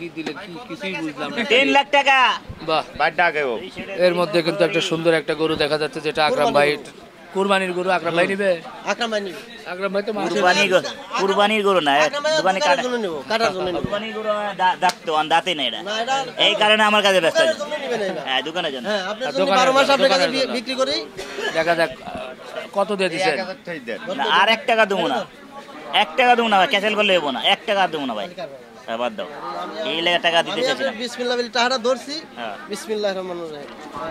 কি দিলেন কি কিছুই বুঝলাম না 3 লাখ টাকা বাহ এর মধ্যে কিন্তু একটা সুন্দর একটা গরু দেখা যাচ্ছে যেটা আকরাম ভাই কুরবানির গরু আকরাম ভাই নিবে আকরাম ভাই তো কুরবানির গরু না দোকানে কাটার জন্য কুরবানির গরু দাঁতে না এটা এই কারণে আমার কাছে ব্যস্ত আছে হ্যাঁ দোকানের জন্য হ্যাঁ আপনার জন্য 12 মাস আপনার কাছে বিক্রি করি দেখা যাক কত দিয়ে দিবেন আর 1 টাকা দেবো না 1 টাকা দেবো না ক্যান্সেল করলে হবো না 1 টাকা দেবো না ভাই বাদ দাও এই লাগা টাকা দিতে চাইছি বিসমিল্লাহ বলে টাকাটা ধরছি বিসমিল্লাহির রহমানির রহিম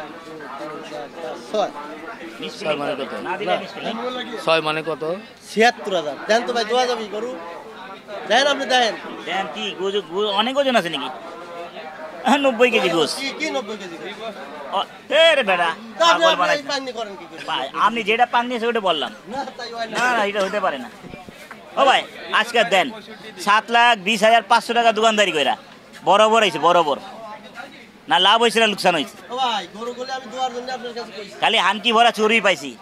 6 মানে কত না দিলে বিসমিল্লাহ 6 মানে কত 76000 দেন তো ভাই দোয়া যাবি গরু দেন আপনি দেন কি অনেক ওজন আছে নাকি 90 কেজি গোস কি 90 কেজি রে বেটা পাগল বানাই পানি করেন কি করে আপনি যেটা পাঙ্গি সেটা বললাম না এটা হতে পারে না ও ভাই আজকে দেন 7,20,500 টাকা দোকানদারি কইরা বরাবর হইছে বরাবর না লাভ হইছে না লোকসান হইছে ও ভাই গরুগুলো আমি দোয়ার জন্য আপনার কাছে কইছি খালি হানকি ভরা চুরি পাইছি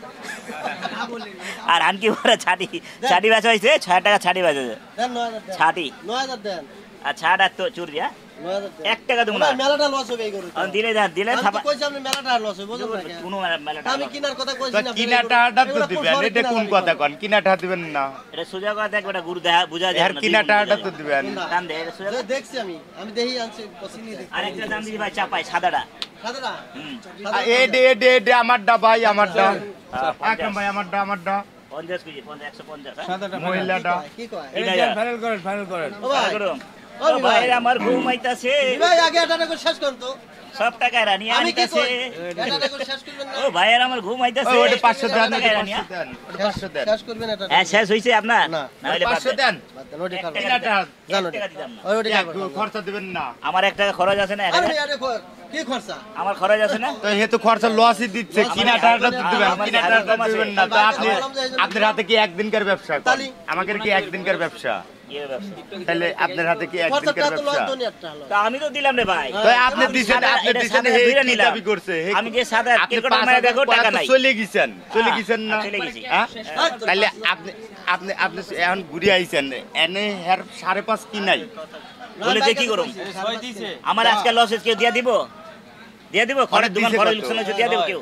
আর হানকি ভরা ছাটি বেচা হইছে 6 টাকা ছাটি বেচা দেন 9000 ছাটি 9000 দেন আর ছাড় আর তো চুরি 1 টাকা দেব না মেলাটা লস হবে এই গরু দিলে আমি কইছি আপনি মেলাটা লস হবে বুঝুন না কোন মেলাটা আমি কিনার কথা কইছি না কিনাটাটা তো দিবেন এটা কোন কথা কোন কিনাটা দিবেন না এটা সোজা কথা দেখ বেটা গুরু দেখা বুঝা যায় আর কিনাটাটা তো দিবেন দাম দে এটা সোজা দেখছি আমি দেখি আনছি পছন্দ দেখি আরেকটা দাম দিবি ভাই চাপাই সাদাটা সাদাটা এডে আমারটা ভাই আমারটা আকরাম ভাই আমারটা 50 কেজি 150 সাদাটা মহিলাটা কি কয় ফাইনাল করেন ও ভাই ও ভাই আমার ঘুমাইতাছে ভাই আগে এটা করে শেষ করুন তো সব টাকা রানি আনিতাছে এটা করে শেষ করবেন না ও ভাই আমার ঘুমাইতাছে ওটা 500 দেন 500 দেন শেষ করবেন এটা হ্যাঁ শেষ হইছে আপনার না হলে 500 দেন ওটা কার কিনাটা জানো টাকা দিতাম না ওটা খরচা দিবেন না আমার 1 টাকা খরচ আছে না আরে আরে কি খরচা আমার খরচ আছে না তো হে তো খরচা লসই দিচ্ছে কিনাটাটা তো দিবেন কিনাটাটা দিবেন না তো আপনি আপনার হাতে কি একদিনকার ব্যবসা আমাকে কি একদিনকার ব্যবসা তাহলে আপনার হাতে কি একদিনকার ব্যবসা তা আমি তো দিলাম রে ভাই তো আপনি দিবেন হে কি দাবি করছে আমি যে সাদা কেকটা মারা দেখো টাকা নাই চলে গেছেন না চলে গেছি তাহলে আপনি এখন ঘুরে আইছেন এনে হের 5.5 কি নাই বলে দেখি করুম আমার আজকে লস কেউ দিয়া দিব খরচ দোকান খরচ লোকসান হচ্ছে দিয়া দেব কেউ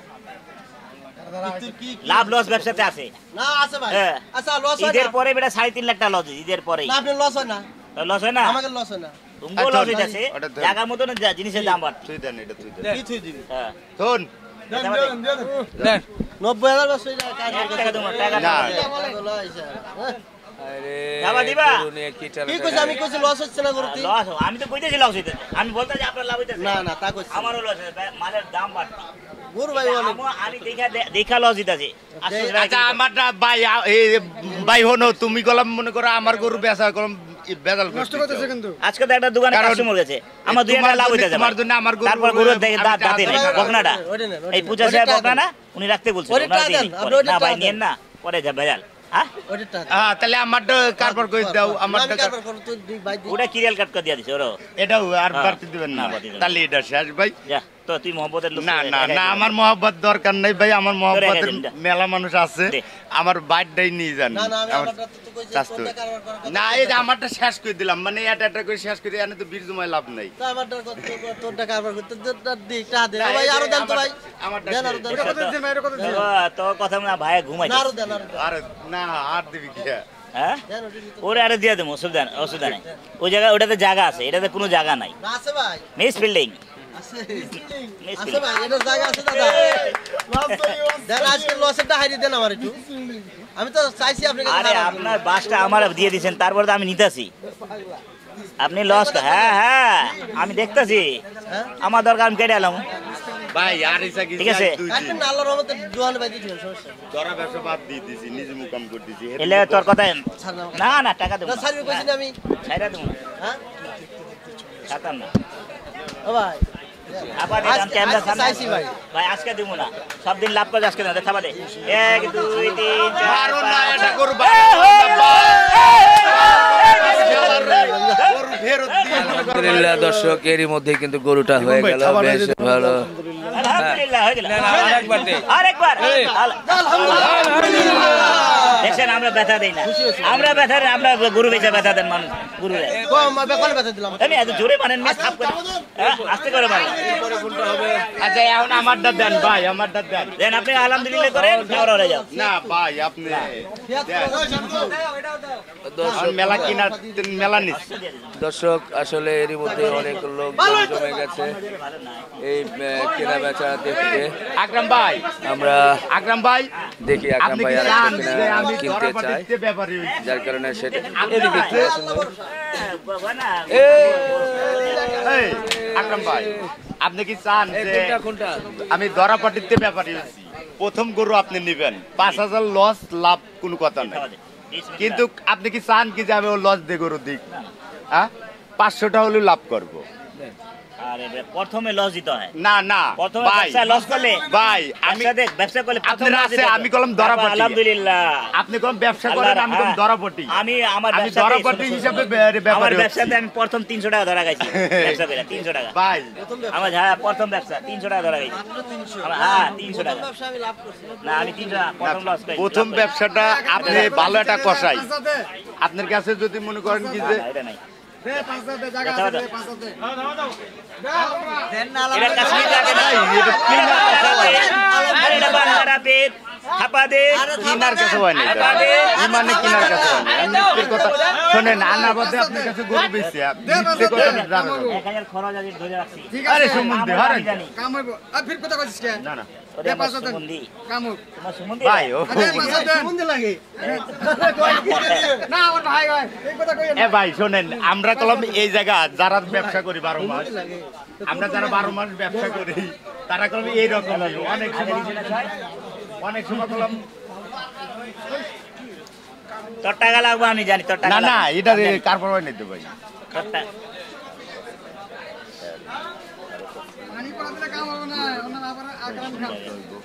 লাভ লস ব্যবসাতে আছে না আছে ভাই আচ্ছা লস হয় ঈদের পরে বেটা 3.5 লাখ টাকা লস ঈদের পরে না আপনার লস হয় না লস হয় না আমাকে লস হয় না তুমগো লস হইতাছে জায়গা মতো না জিনিসের দাম বাড়ছে তুই দেন এটা তুই দেন কি তুই দিবি হ্যাঁ শোন দেন 90000 লস হই যায় টাকা দেব টাকা না আরে যাবা দিবা কি কইছ আমি কইছি লস হচ্ছে না গরুতে লস আমি তো কইতেছি লস হইতাছে আমি বলতা যে আপনার লাভ হইতাছে না না তা কইছি আমারও লস হইতাছে মালের দাম বাড়ছে গরু ভাই আমি দেখা লস হইতাছে আচ্ছা আমারটা ভাই হনো তুমি গলাম মনে করো আমার গরু বেচা গলাম বেজাল নষ্ট করতেছে কিন্তু আজকে তো একটা দোকানে কাস্টমার গেছে আমার 2 টাকা লাভ হইতাছে তোমার জন্য আমার গরু তারপর গরুর দাঁতে নেই বকনাটা এই পূজা সাহেব বকনা উনি রাখতে বলছেন না ভাই নিয়েন না পরে যা বেজাল তাহলে আমারটা কারবার করে দাও আমারটা ওটা কিরিয়াল কাট করে দিয়া দিছে ওরা এটাও আর বাড়তি দিবেন না তাহলে এটা শেষ ভাই যা তো তুই মহব্বতের লোক না না না আমার মহব্বত দরকার নাই ভাই আমার মহব্বতের মেলা মানুষ আছে আমার বাইটটাই নিয়ে যান না না আমি আমারটা তো কইছি কোনটা কারবার করা না এই যে আমারটা শেষ করে দিলাম মানে এটা করে শেষ করে এনে তো বীর জমায় লাভ নাই তো আমারটা তোরটা কারবার করতে দিটা দে ভাই আরো দেন তো ভাই আমারটা দেন আরো দেন কত দেন ভাই কত দেন তো কথা না ভাই ঘুমাই না আরো দেন আরে না আর দিবি কি হ্যাঁ ওরে আরে দিয়া দেবো অসুবিধা নাই ওই জায়গা ওটাতে জায়গা আছে এটাতে কোনো জায়গা নাই না আছে ভাই মিস বিল্ডিং আছে ভাই এটা জায়গা আছে দাদা দেন আজকে লসেরটা হারিয়ে দেন আমার একটু আমি তো চাইছি আপনাকে আরে আপনার বাসটা আমার দিয়ে দিয়েছেন তারপরে তো আমি নিতেছি আপনি লস হ্যাঁ আমি দেখতেছি আমার দরকার আমি কেটে এলাম ভাই আর ইসা কি ঠিক আছে কাটেন না আল্লাহর রহমতে দোয়ান ভাই দিবেন সমস্যা তোরা ব্যবসা বাদ দিয়ে দিছি নিজে মুকাম করে দিছি এলে তোর কথা না না টাকা দেব না সার্ভি কইছি আমি ছাইরা দেব হ্যাঁ ছাতাম না ও ভাই আবার দাম ক্যামেরা সামনে চাইছি ভাই ভাই আজকে দেব না সব দিন লাভ করে আজকে না দেখা বাদে 1 2 3 4 মারো না এটা করব আলহামদুলিল্লাহ দর্শক এরই মধ্যে কিন্তু গরুটা হয়ে গেল বেশ ভালো আলহামদুলিল্লাহ হয়ে গেল। না, না, আরেকবার দে। আরেকবার এই। দেখছেন আমরা ব্যথা দেই না, আমরা ব্যথা আমরা গরু বেচা ব্যথা দেন মানুষ গরুরে। কম বেকলে বেঁচে দিলাম আমি এত জোরে মানেন না, থাপ করে আস্তে করে মারেন। আচ্ছা এখন আমারটা দেন ভাই, আমারটা দেন। দেন আপনি আলহামদুলিল্লাহ করেন, আমরা হয়ে যাও। না ভাই আপনি দেন। দর্শক মেলা কিনা মেলা নিস। দর্শক আসলে এরই মধ্যে অনেক লোক জমে গেছে এই কেনা বেচা দেখতে। আকরাম ভাই, আমরা আকরাম ভাই দেখি আকরাম আপনি ভাই কি আর চান একটা যে কেনা আমি কিনতে চাই, ধরাবাটিতে ব্যাপারী হই? যার কারণে সেটা এদিকে একটু আসুন ভাই। এই আকরাম ভাই, আপনি কি চান এই যে কোনটা কোনটা? আমি ধরাপাটিতে ব্যাপারী হইছি, প্রথম গরু আপনি নেবেন, 5,000 লস লাভ কোনো কথা নাই, কিন্তু আপনি কি চান কি যে আমি ও লস দিয়ে গরু দিক? হ্যাঁ, 500টা হলেও লাভ করব। আরে প্রথমে লস দিতে হয় না না প্রথমে ভাই, ব্যবসা লস করলে ভাই আমি ব্যবসা করলে আপনার আছে, আমি কলম ধরাপাটি। আলহামদুলিল্লাহ আপনি কোন ব্যবসা করেন, আমি কোন ধরাপটি। আমি আমার আমি ব্যবসাতে ধরাপটি হিসাবে আমার ব্যাপারী ব্যবসাতে আমি প্রথম 300 টাকা ধরা খাইছি ব্যবসা করে 300 টাকা ভাই। আমার হ্যাঁ প্রথম ব্যবসা 300 টাকা ধরা খাইছি হ্যাঁ 300 টাকা ব্যবসা আমি লাভ করছি না আমি 300 টাকা প্রথম লস খাইছি প্রথম ব্যবসাটা আপনি ভালো একটা কষাই, আপনার কাছে যদি মনে করেন কি যে এটা নাই এটা কাশ্মীর লাগে না এটা কিনার কাছে হয় না। আরে এটা বাংলারা পেট ছাপা দে কিনার কাছে হয় না, এটা ইমানে কিনার কাছে হয় না। আমি মিথ্যে কথা শোনেন, আনাবাদে আপনার কাছে গরু বেশি, মিথ্যে কথা আমি জানি না। 1000 খরচ আছে ধরে রাখছি আরে সুমন্দি হারেন জানি কাম হইব আর ফির কথা কইছিস কে না না ওটা আমার সুমন্দি কাম হইব তোমার সুমন্দি ভাই ও সুমন্দি লাগে না আমার ভাই ভাই এই কথা কই এ ভাই শোনেন, আমরা কলম এই জায়গা যারা ব্যবসা করি 12 মাস, আমরা যারা 12 মাস ব্যবসা করি তারা কলম এইরকম অনেক সময় কলম তোর টাকা লাগবে আমি জানি তোর টাকা না না লাগবে। এটা কার পরোয়া নিতে ভাই। তোর টাকা পানি পড়া দিলে কাম হবে না ওনার আবার আগ্রাম খাম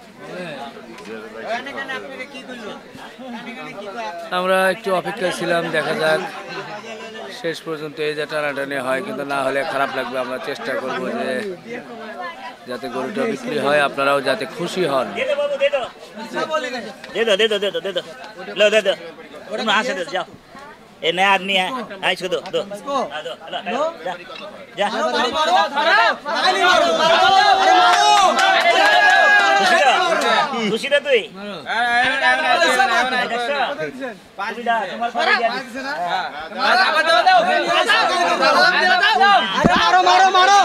আমরা একটু অপেক্ষায় ছিলাম, দেখা যাক শেষ পর্যন্ত এই যে টানাটানি হয়, কিন্তু না হলে খারাপ লাগবে। আমরা চেষ্টা করব যে যাতে গরুটা বিক্রি হয়, আপনারাও যাতে খুশি হন। দে দে বাবু দে দো দে দো দে দো দে দো লো দে দো তুমি হাসে দে যাও ए नया आदमी है आई इसको दो दो दो जा खुशी दे तुई মারো মারো মারো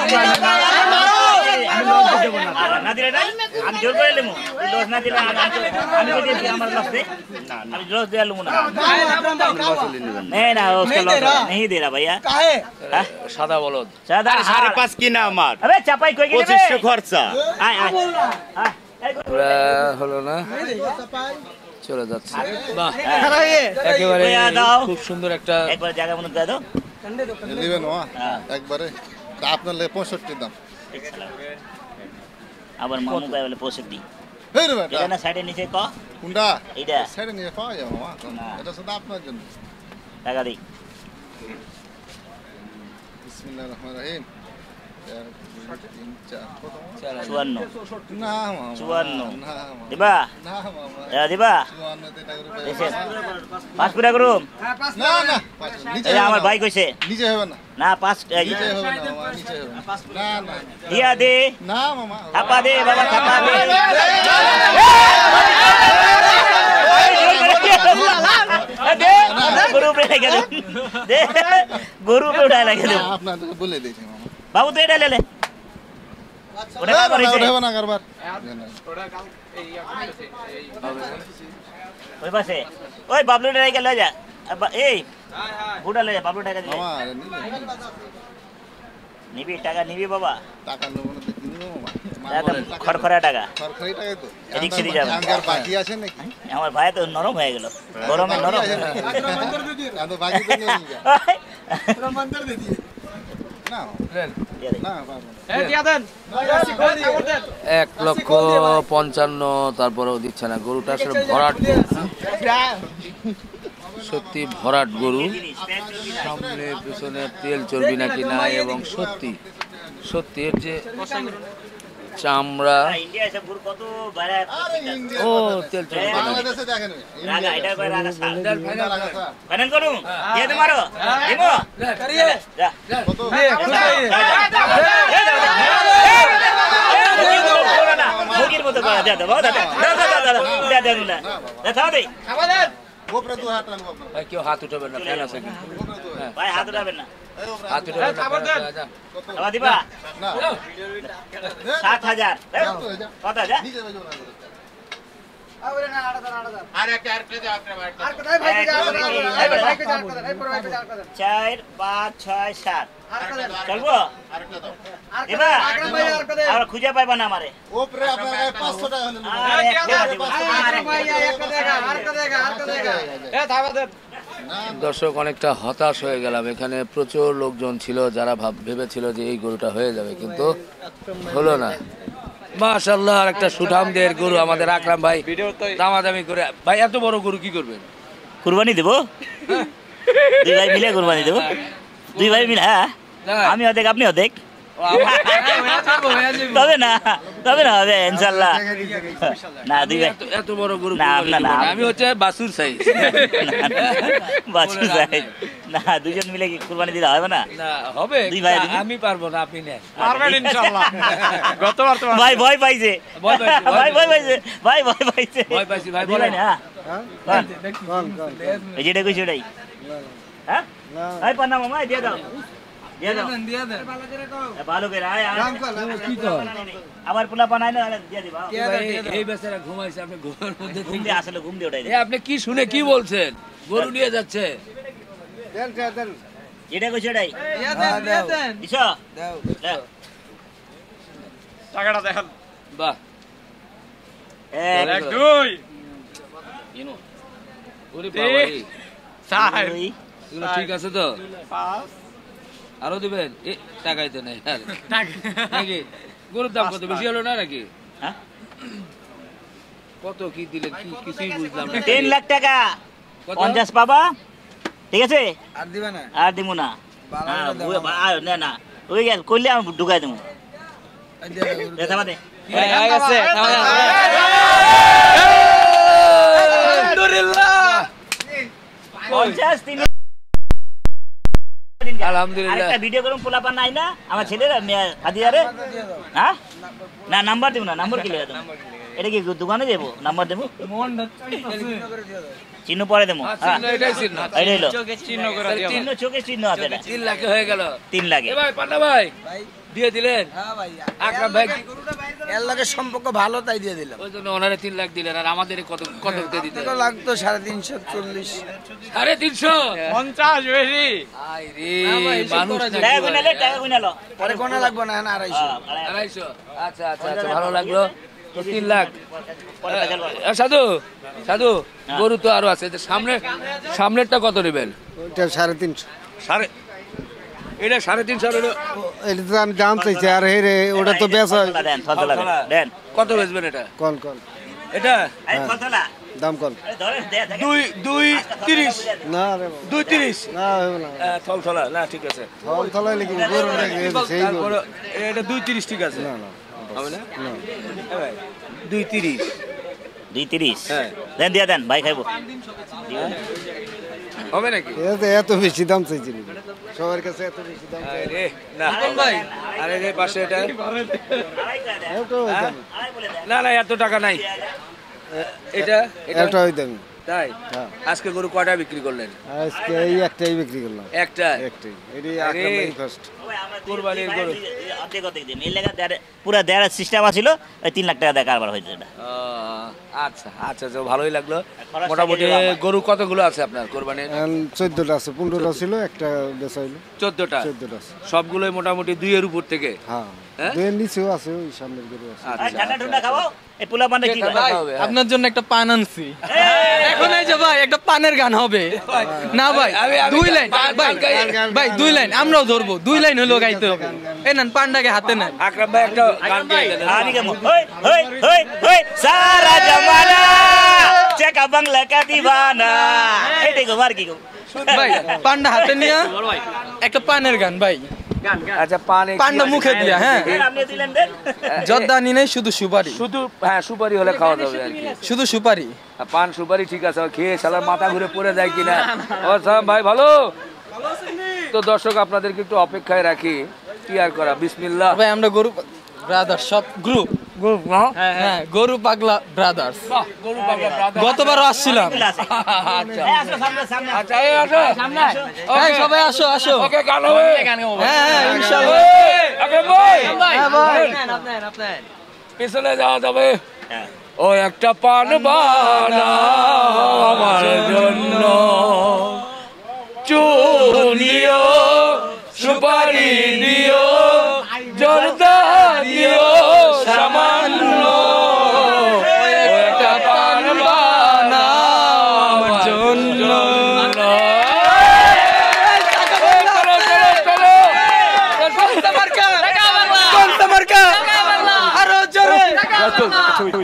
না দিলে নাই আমি জোর করে লেমু লস না দিলে আমি যদি দিই আমার লস দে আমি লস দে লুমু না नहीं ना उसका लॉस नहीं दे रहा भैया কাহে সাদা বলদ सादा 5.5 কিনা আমার, अबे चापाई कोई के 2500 খরচা। आय आय পুরা হলো না, চলে যাচ্ছে। বাহ, একেবারে ওয়া দাও। খুব সুন্দর একটা एक बार जगह मन दे दो নেবেন হ্যাঁ। একবারে তা আপনার লেগে 65 দাম। আবার মামু গায় বলে 65 হেই রে বেটা এটা না সাইডে নিচে ক কুন্ডা এইটা ছেড়ে নিয়ে পাওয়া যাবে মামা না। এটা শুধু আপনার জন্য। টাকা দেই বিসমিল্লাহির রহমানির রহিম 1 2 3 4 কত মামা? 54 না মামা 54 না মামা দিবা না মামা দিবা 54 তে টাকা রুপে দেশে পাঁচ পুরা করুম না না নিচে এই হবে আমার না। ভাই কইছে নিচে হবে না না পাঁচ নিচে হবে না মামা নিচে হবে না না দিয়া দে না মামা থাপা দে বাবা থাপা দে দে গরু पे लगे दे গরু पे उठा लगे दे না, আপনাদের বলে দিয়েছি মামা বাবু তো এটা লে ওটা না, কাবার না, হইছে ওটা হবে না কারবার ওই পাশে ওই বাবলু রে কে লয়ে যা এই বুড়া লয়ে যা বাবলু টাকা দে মামা আরে নিলে নিবি টাকা নিবি বাবা টাকা নেবো না দেখি নিবো মামা একদম খড়খড়া টাকা সরকারি টাকা তো এদিক সেদিক যাবে। আঙ্গার বাকি আছে নাকি আমার ভাই তো নরম হয়ে গেল গরমে নরম আছে নাকি? আর তো বাকি তো নেই না না পারবো না। 1,55,000 তারপরেও দিচ্ছে না। গরুটা আসলে ভরাট গরু, সত্যি ভরাট গরু। সামনে পিছনে তেল চর্বি নাকি নাই, এবং সত্যি সত্যি এর যে চামড়া। ইন্ডিয়া এসে গরু কত বাইরে ও তেল চলে গেল। বাংলাদেশে দেখেন রাগা এটা কয় রাগা সাল ইন্ডিয়া রাখা ফাইনাল করুন দিয়ে তোমারও দিমো যা কত মুগির মতো করে দে দাও দাদা দে দে না দাও দে গোপরে 2000 টাকা গোপরে ভাই কেউ হাত উঠাবেন না, ফ্যান আছে কিন্তু। ভাই হাত উঠাবেন না হাত উঠাবেন না, যা। আবার দিবা না 7000 কত যা নিজে বাজো না আরে না আড়া আর একটা আর কোথায় ভাই কে যাওয়ার কথা ভাই কে যাওয়ার কথা এই পরে ভাই কে যাওয়ার কথা 4 5 6 7 আর কথা চলবো আরেকটা দাও আর দিবা কথা আকরাম ভাই আর কথা আর খুঁজে পাইবা না আমারে ওপরে আপনার 500 টাকা হলো আরে আকরাম ভাই এক কথা আর কথা এ থাবা দে দর্শক অনেকটা হতাশ হয়ে গেলাম। এখানে প্রচুর লোকজন ছিল যারা ভেবেছিল যে এই গরুটা হয়ে যাবে, কিন্তু হলো না। মাশাআল্লাহ, আর একটা সুঠামদের গরু আমাদের আকরাম ভাই দামাদামি করে। ভাই এত বড় গরু কি করবেন? কুরবানি দেব দুই ভাই মিলে কুরবানি দেব দুই ভাই মিলে হ্যাঁ আমি অর্ধেক আপনি অর্ধেক তবে না হবে ইনশাআল্লাহ না দুই ভাই এত বড় গরু না, কিভাবে না, না। দিবেন? আমি হচ্ছে বাসুর সাইজ। বাচ্চা যাই না দুজন মিলে কি কুরবানি দিলে হবে না না হবে, দুই ভাই কিন্তু দিবি? আমি পারবো না, আপনি নেন। পারবেন ইনশাআল্লাহ গতবার তো ভাই ভয় পাইছে ভয় পাইছে, ভাই ভয় পাইছে ভাই ভয় পাইছে ভয় পাইছি ভাই, দুই বলেন। না এই যেটা কইছি ওটাই হ্যাঁ এই পান্না মামা দিয়ে দাও দিয়ে দাও ভালো করে আয় কি কর? আবার পোলা বানাই না দিয়ে দিবা এই বেচারা ঘুমাইছে, আপনি ঘুমের মধ্যে ঘুম দিয়ে আসলে ঘুম দিয়ে ওটাই এ আপনি কি শুনে কি বলছেন? গরু নিয়ে যাচ্ছে। এটা কইছি ওটাই দিছ টাকাটা দেন বাহ, এক দুই ওরে বাবা রে। চার দুই এগুলো ঠিক আছে তো? আরো দিবেন? টাকাই তো নাই আর। নাকি গরুর দাম কত বেশি হলো না নাকি? হ্যাঁ কত কি দিলেন? কি কিছুই বুঝলাম না। 3 লাখ টাকা কত? 50 পাবা ঠিক আছে আর দিবা না আর দিমু না না না ওই গেল কইলে আমি ঢুকাই দেবো থামা দে আলহামদুলিল্লাহ। আরেকটা ভিডিও করুন পোলাপান নাই না আমার ছেলের হাদিয়ারে হ্যাঁ না নাম্বার দেবো না নাম্বার কি লেগে দেবো এটা কি দোকানে দেবো নাম্বার দেবো চিহ্ন পরে দেবো হ্যাঁ এটাই চিহ্ন। এটাই হলো চিহ্ন করে দিও চিহ্ন চোখের চিহ্ন আছে এটা 3 লাখে হয়ে গেল। 3 লাখে এ ভাই পান্না ভাই দিয়ে দিলেন? হ্যাঁ ভাই আকরাম ভাই এর লগে সম্পর্ক ভালো তাই দিয়ে দিলাম ওই জন্য ওনারে 3 লাখ দিলেন, আর আমাদের কত কত দিতে তো লাগতো 340 350? 50 বেশি আই রে ভাই, এসব মানুষ করা নাকি? টাকা গুনালে টাকা গুনালো পরে কোনা লাগবে না 250 250? আচ্ছা আচ্ছা আচ্ছা, ভালো লাগলো। তো 3 লাখ। সাধু সাধু, গরু তো আরো আছে, সামনেরটা কত নেবেন? ওইটা 350 সাড়ে এটা 350 হলো। এটা তো আমি দাম চাইছি আর হে রে ওটা তো বেচা দেন ফতলা দেন কত বেচবেন এটা? কোন কোন এটা এই ফতলা দাম কোন ধরে দে 230 না রে বাবা, 230 না হবে না থলথলা না, ঠিক আছে। ফল থলাই লিখি গরু রেখে সেই গরু। তারপরে এটা 230 ঠিক আছে? না না হবে না? না এ ভাই 230 230 হ্যাঁ। দেন দিয়া দেন ভাই খাইবো হবে নাকি? এত বেশি দাম চাইছি নাকি? সবার কাছে এত বেশি দাম চাই আরে না ভাই, আরে এই পাশে এটা এটা ওই দাম না না, এত টাকা নাই। এটা এটা ওই দাম তাই? হ্যাঁ। আজকে গরু কয়টা বিক্রি করলেন? আজকে এই একটাই বিক্রি করলাম একটা। একটাই এটি আকরাম ভাই ফার্স্ট কুরবানির গরু অর্ধেক অর্ধেক দিন এই লাগা পুরো দেড় সিস্টেম আছিল ওই 3 লাখ টাকা দিয়ে কারবার হয়েছে এটা আচ্ছা আচ্ছা, তো ভালোই লাগলো। খরচ মোটামুটি লাগিয়ে দিলাম। গরু কতগুলো আছে আপনার কোরবানির? 14টা আছে 15টা ছিল একটা বেচা হইলো 14টা। 14টা আছে সবগুলোই মোটামুটি 2 এর উপর থেকে। হ্যাঁ হ্যাঁ? দুয়ের নিচেও আছে ওই সামনের গরু আছে আচ্ছা, আর ঠান্ডা ঠান্ডা খাবো এই পোলা পান্ডা কি খাওয়া করে হবে? আপনার জন্য একটা পান আনছি এখন এই যে ভাই একটা পানের গান হবে না ভাই আমি 2 লাইন পান ভাই গাই। ভাই 2 লাইন আমরাও ধরবো 2 লাইন হলো গাইতে হবে এই নেন পানটাকে হাতে নেন আকরাম ভাই একটা গান গেয়ে দেন। আমি কেমন ওই ওই ওই ওই সারা জামানা চেকা বাংলা কা দিবানা এই দেখো মার কি গো ভাই পানটা হাতে নিয়ে একটা পানের গান ভাই আচ্ছা পান পানটা মুখে দিয়া, হ্যাঁ। আপনি দিলেন দেন জর্দানি নেই, শুধু সুপারি, শুধু হ্যাঁ সুপারি হলে খাওয়া যাবে আর কি। শুধু সুপারি। আর পান সুপারি ঠিক আছে, খেয়ে শালার মাথা ঘুরে পড়ে যায় কিনা। ও সালাম ভাই ভালো তো। দর্শক আপনাদেরকে একটু অপেক্ষায় রাখি, কি আর করা। বিসমিল্লাহ ভাই আমরা গরু ব্রাদার্স সব গ্রুপ, হ্যাঁ গরু পাগলা ব্রাদার্স। গতবারও আসছিলাম। আচ্ছা এই আসো এই সবাই আসো আসো। ওকে গান হবে। হ্যাঁ হ্যাঁ ইনশাআল্লাহ। আকরাম ভাই হ্যাঁ ভাই। পিছনে যাওয়া যাবে। ও একটা পান বানাও আমার জন্য, চুন দিও সুপারি দিও জর্দা দিও সামান্য, ও একটা পান বানাও আমার জন্য। আরো জোরে।